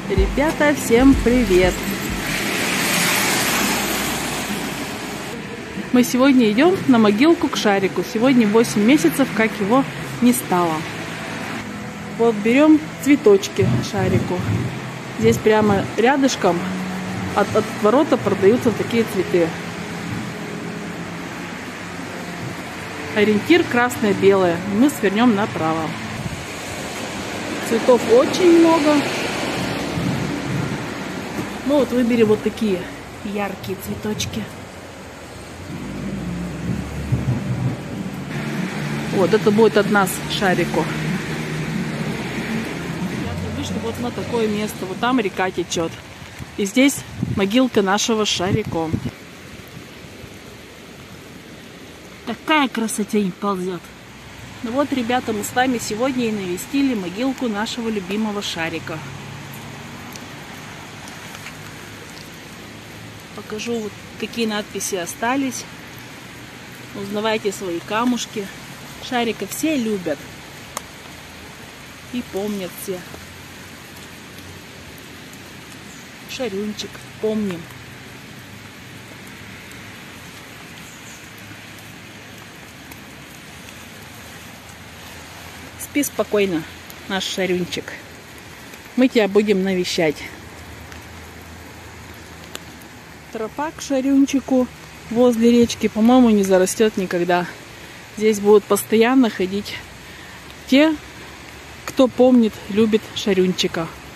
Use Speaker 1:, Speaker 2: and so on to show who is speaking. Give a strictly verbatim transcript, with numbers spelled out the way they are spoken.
Speaker 1: Ребята, всем привет! Мы сегодня идем на могилку к Шарику. Сегодня восемь месяцев, как его не стало. Вот берем цветочки Шарику. Здесь прямо рядышком от, от ворота продаются такие цветы. Ориентир красное-белое. Мы свернем направо. Цветов очень много. Ну вот выберем вот такие яркие цветочки. Вот это будет от нас Шарику. Я вышла вот на такое место. Вот там река течет. И здесь могилка нашего Шарико. Такая красотень ползет. Ну вот, ребята, мы с вами сегодня и навестили могилку нашего любимого Шарика. Покажу, вот какие надписи остались. Узнавайте свои камушки. Шарика все любят. И помнят все. Шарюнчик, помним. Спи спокойно, наш Шарюнчик. Мы тебя будем навещать. Тропа к Шарюнчику возле речки, по-моему, не зарастет никогда. Здесь будут постоянно ходить те, кто помнит, любит Шарюнчика.